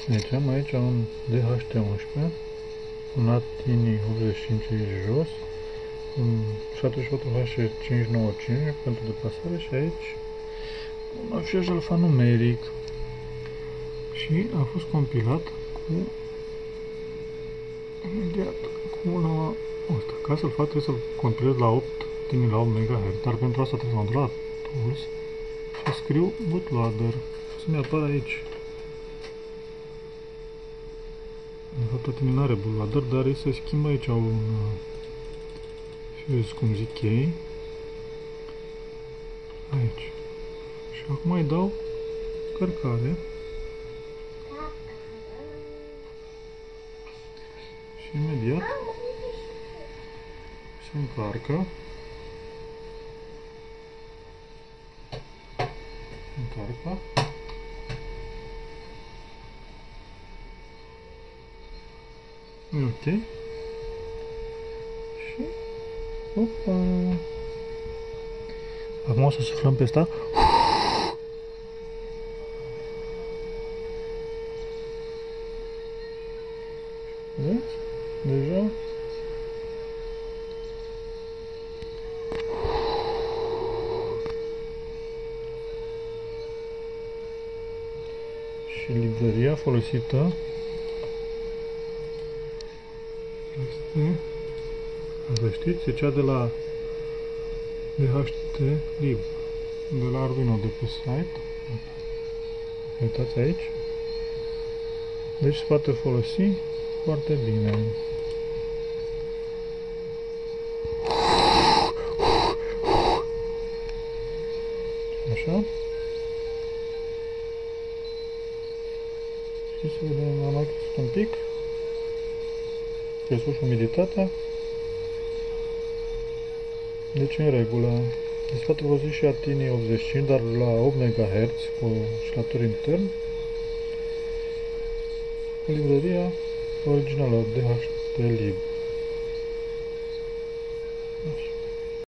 Deci am aici un DHT11, un Atini 85 jos, un 74H595 pentru deplasare și aici un afișaj alfanumeric. Și a fost compilat cu imediat cu una asta. Ca să-l fac trebuie să-l compilez la 8 Tini la 8 MHz, dar pentru asta trebuie să mă duc la Tools și scriu bootloader. Să-mi apară aici. De fapt, Atini nu are bootloader, dar îi se schimbă aici un fuse, cum zic ei. Aici. Și acum îi dau cărcare. Și imediat se încarcă. Încarcă. Ok. Și opa. Acum o să suflăm pe asta. Vedeți? Deja. Și libreria folosită este, să știți, e cea de la DHT Lib, de la Arduino de pe site. Uitați aici. Deci se poate folosi foarte bine. Așa. Și să vedem, am mai crescut un pic. Crescut și umiditatea. Deci în regulă. Deci poate folosi și Atini 85, dar la 8 MHz cu oscilator intern. Libreria originală DHT Lib.